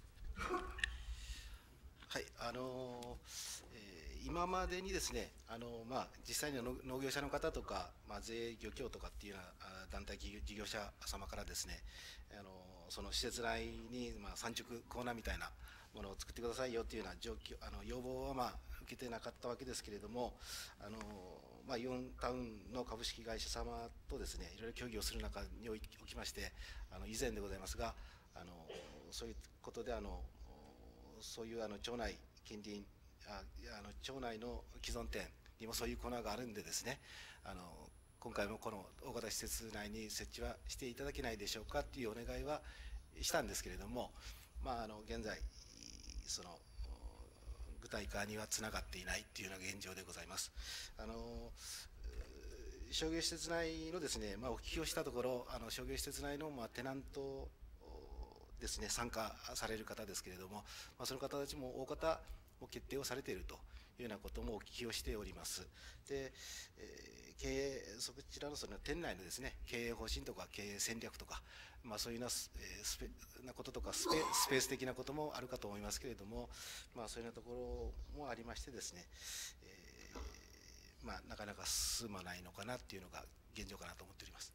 はい、あのえー、今までにですね、あのまあ、実際には農業者の方とか、まあ、税漁協とかっていうような団体事業者様からですね、あのその施設内に、まあ、産直コーナーみたいなものを作ってくださいよというような状況、あの要望は、まあ、受けてなかったわけですけれども、あのまあ、イオンタウンの株式会社様とですね、いろいろ協議をする中におきまして、あの以前でございますが、あのそういうことで、あのそういうあの町内近隣ああの町内の既存店にもそういうコーナーがあるんでですね、あの今回もこの大型施設内に設置はしていただけないでしょうかというお願いはしたんですけれども、まあ、あの現在その具体化にはつながっていないというような現状でございます。あの商業施設内のですね、まあ、お聞きをしたところ、あの商業施設内の、まあ、テナントですね、参加される方ですけれども、まあ、その方たちも大方も決定をされているというようなこともお聞きをしております。で、えー、経営、そちらのその店内のですね、経営方針とか経営戦略とか、まあ、そういうようなスペなこととかスペ、スペース的なこともあるかと思いますけれども、まあ、そういうようなところもありましてですね、えーまあ、なかなか進まないのかなっていうのが現状かなと思っております。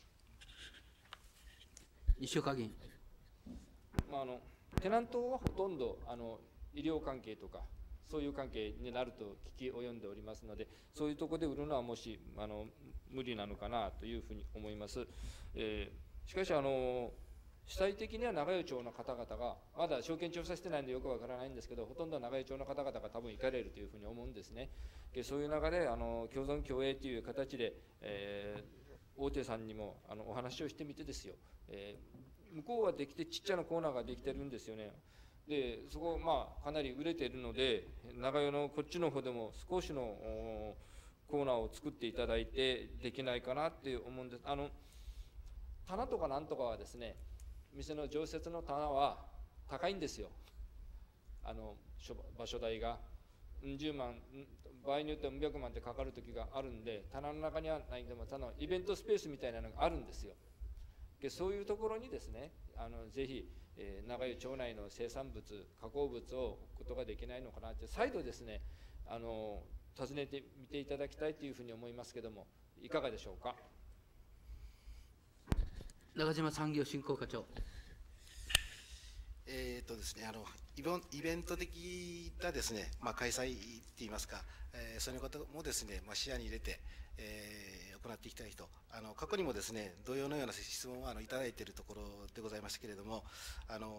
西岡議員。 まあ、あのテナントはほとんどあの医療関係とかそういう関係になると聞き及んでおりますので、そういうところで売るのはもしあの無理なのかなというふうに思います。えー、しかしあの主体的には長与町の方々がまだ証券調査してないのでよくわからないんですけど、ほとんど長与町の方々が多分行かれるというふうに思うんですね。でそういう中であの共存共栄という形で、えー、大手さんにもあのお話をしてみてですよ、えー向こうはできてちっちゃなコーナーができてるんですよね。でそこまあかなり売れているので、長与のこっちの方でも少しのコーナーを作っていただいてできないかなって思うんです。あの棚とかなんとかはですね、店の常設の棚は高いんですよ。あの場所代がうん十万、場合によってはうん百万ってかかる時があるんで、棚の中にはないんでも、棚イベントスペースみたいなのがあるんですよ。でそういうところにですね、あのぜひ、えー、長与町内の生産物、加工物を置くことができないのかなって、再度ですね、あの尋ねてみていただきたいというふうに思いますけども、いかがでしょうか。 長島産業振興課長。 えーとですね、あのイベント的なですね、まあ、開催っていいますか、えー、そういうこともですね、まあ、視野に入れて、えー行っていきたいと、あの過去にもですね同様のような質問をあのいただいているところでございましたけれども、あの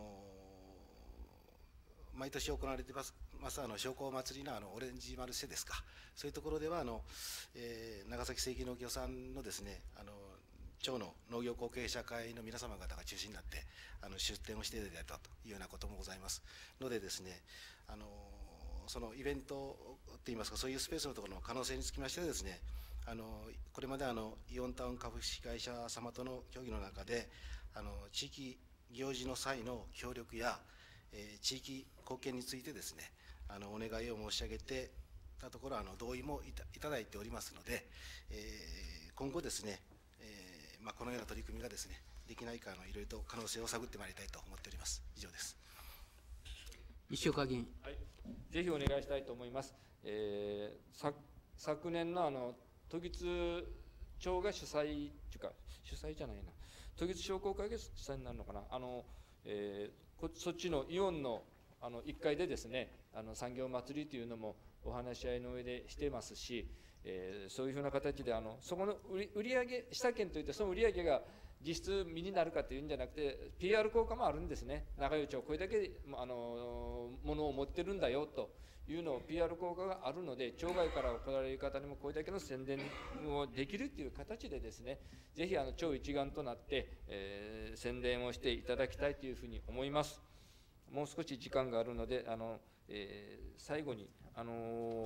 毎年行われていますますあの商工祭りのあのオレンジマルシェですか、そういうところではあの、えー、長崎正規農協さんのですね、あの町の農業後継者会の皆様方が中心になってあの出展をしていただいたというようなこともございますのでですね、あのそのイベントといいますか、そういうスペースのところの可能性につきましてはですね、あのこれまであのイオンタウン株式会社様との協議の中で、あの地域行事の際の協力や、えー、地域貢献についてですね、あのお願いを申し上げてたところ、あの同意もいた、いただいておりますので、えー、今後ですね、えーまあ、このような取り組みがですねできないかのいろいろと可能性を探ってまいりたいと思っております。以上です。 西岡議員。 はい、ぜひお願いしたいと思います。 えー、昨昨年のあの都議町が主催というか、主催じゃないな、都議商工会が主催になるのかな、あの、えー、こそっちのイオンのあのいっかいでですね、あの産業祭りというのもお話し合いの上でしてますし、えー、そういうふうな形であのそこの売り売り上げ下県といって、その売り上げが実質身になるかというんじゃなくて ピーアール 効果もあるんですね。長与町これだけあのものを持ってるんだよというのを ピーアール 効果があるので、町外から来られる方にもこれだけの宣伝をできるという形でですね、ぜひあの町一丸となって、えー、宣伝をしていただきたいというふうに思います。もう少し時間があるので、あの、えー、最後に、あのー、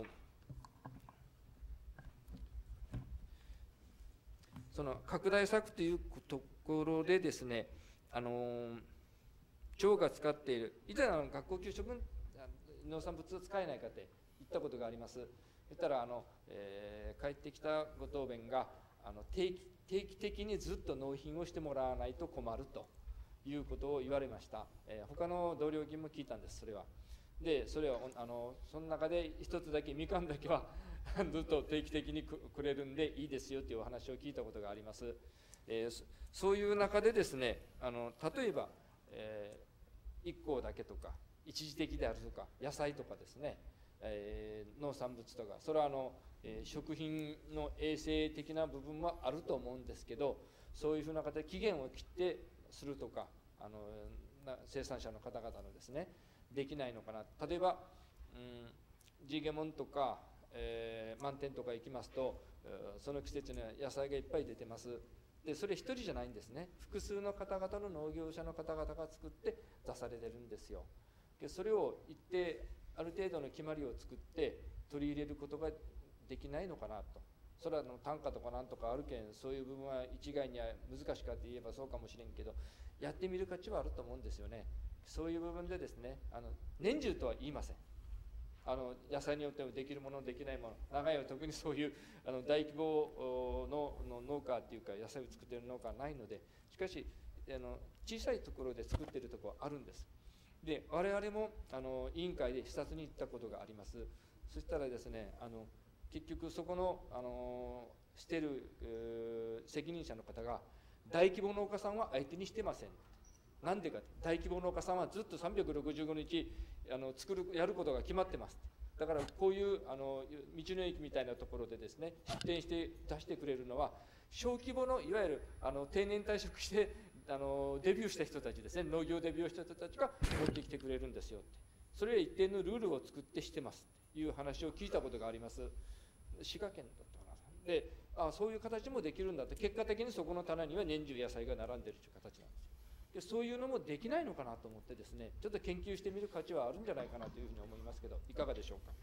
その拡大策というところでですね、あのー、町が使っている、以前あの学校給食農産物を使えないかって言ったことがあります。言ったらあの、えー、帰ってきたご答弁があの定期、定期的にずっと納品をしてもらわないと困るということを言われました。えー、他の同僚議員も聞いたんです、それは。で、それはあのその中で一つだけ、みかんだけはずっと定期的にくれるんでいいですよというお話を聞いたことがあります。えー、そういう中でですね、あの例えば、えー、いっこうだけとか、一時的であるとか、野菜とかですね、えー、農産物とか、それはあの、えー、食品の衛生的な部分はあると思うんですけど、そういうふうな形で期限を切ってするとか、あの生産者の方々のですね、できないのかな。例えば、うん、ジーゲモンとか、えー、満点とか行きますと、その季節には野菜がいっぱい出てます。でそれ一人じゃないんですね。複数の方々の農業者の方々が作って出されてるんですよ。でそれを一定ある程度の決まりを作って取り入れることができないのかなと。それはの単価とかなんとかあるけん、そういう部分は一概には難しかって言えばそうかもしれんけど、やってみる価値はあると思うんですよね。そういう部分でですね、あの年中とは言いません。あの野菜によってもできるものできないもの、長いは特にそういうあの大規模のの農家っていうか野菜を作っている農家はないので、しかしあの小さいところで作っているところはあるんです。で我々もあの委員会で視察に行ったことがあります。そしたらですね、あの結局そこのあのしてる、えー、責任者の方が大規模農家さんは相手にしてません。なんでか、大規模農家さんはずっとさんびゃくろくじゅうごにちあの作るやることが決まってます。だからこういうあの道の駅みたいなところでですね、出店して出してくれるのは小規模のいわゆるあの定年退職してあのデビューした人たちですね、農業デビューした人たちが持ってきてくれるんですよって、それは一定のルールを作ってしてますという話を聞いたことがあります。滋賀県だったかな。で、あそういう形もできるんだって、結果的にそこの棚には年中野菜が並んでるという形なんです。でそういうのもできないのかなと思ってですね、ちょっと研究してみる価値はあるんじゃないかなというふうに思いますけど、いかがでしょうか。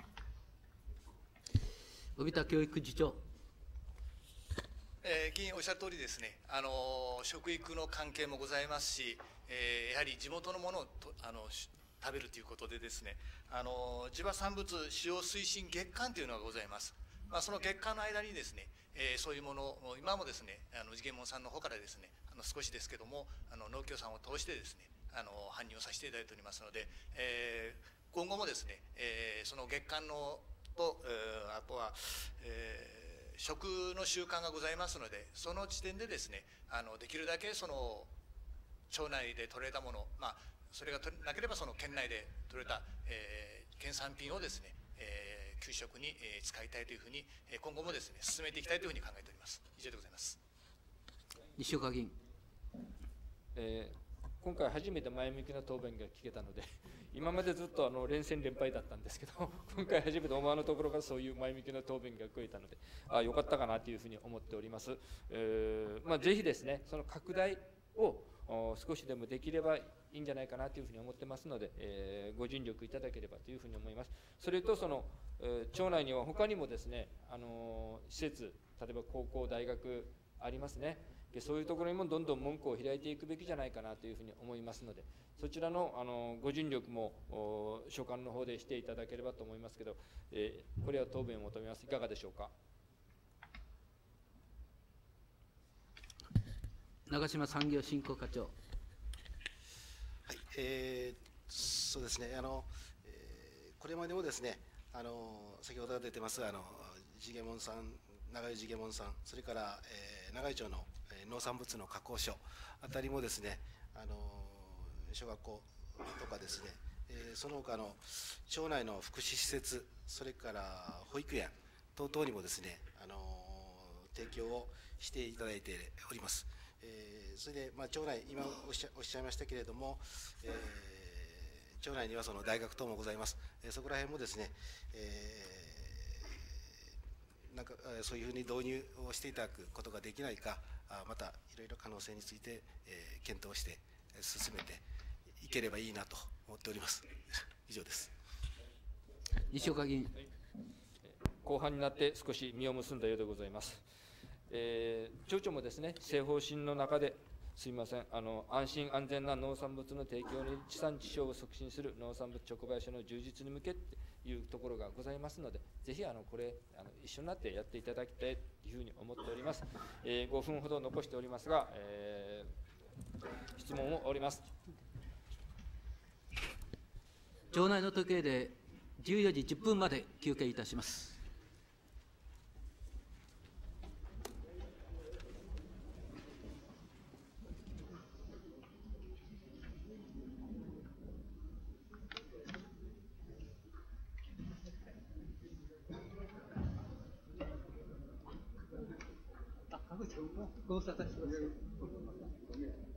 帯田教育次長。 えー、議員おっしゃる通りですね、あの食育の関係もございますし、えー、やはり地元のものをとあの食べるということでですね、あの地場産物使用推進月間というのがございます。まあ、その月間の間にですね、えー、そういうものを今もですね、あのジゲモンさんの方からですね、あの少しですけどもあの農協さんを通してですね、あの搬入をさせていただいておりますので、えー、今後もですね、えー、その月間のと、えー、あとは、えー食の習慣がございますので、その時点でですね、あのできるだけその町内で取れたもの、まあ、それが取れなければその県内で取れた、えー、県産品をですね、えー、給食に、えー、使いたいというふうに、えー、今後もですね進めていきたいというふうに考えております。以上でございます。 西岡議員。 えー、今回初めて前向きな答弁が聞けたので、今までずっとあの連戦連敗だったんですけど、今回初めて思わぬところからそういう前向きな答弁が聞こえたので、あよかったかなというふうに思っております。えーまあ、ぜひですね、その拡大を少しでもできればいいんじゃないかなというふうに思ってますので、えー、ご尽力いただければというふうに思います。それとその、えー、町内には他にもですね、あのー、施設、例えば高校、大学ありますね。でそういうところにもどんどん門戸を開いていくべきじゃないかなというふうに思いますので、そちらのあのご尽力も所管の方でしていただければと思いますけど、えー、これは答弁を求めます。いかがでしょうか。 長島産業振興課長。 はい、えー、そうですね、あの、えー、これまでもですね、 あの先ほど出てますあのジゲモンさん、長井ジゲモンさん、それから、えー、長井町の、えー、農産物の加工所あたりもですね、あの小学校とかですね、えー、その他の町内の福祉施設、それから保育園等々にもですね、あの提供をしていただいております。えー、それで、まあ、町内、今おっしゃおっしゃいましたけれども、えー、町内にはその大学等もございます。えー、そこら辺もですね、えー、なんかそういうふうに導入をしていただくことができないか、またいろいろ可能性について、えー、検討して進めていければいいなと思っております。以上です。 西岡議員。 後半になって少し実を結んだようでございます。えー、町長もですね、施方針の中で、すみません、あの安心安全な農産物の提供に地産地消を促進する農産物直売所の充実に向けというところがございますので、ぜひあのこれあの一緒になってやっていただきたいというふうに思っております。えー、ごふんほど残しておりますが、えー、質問をおります。 町内の時計でじゅうよじじゅっぷんまで休憩いたします。ご無沙汰してます。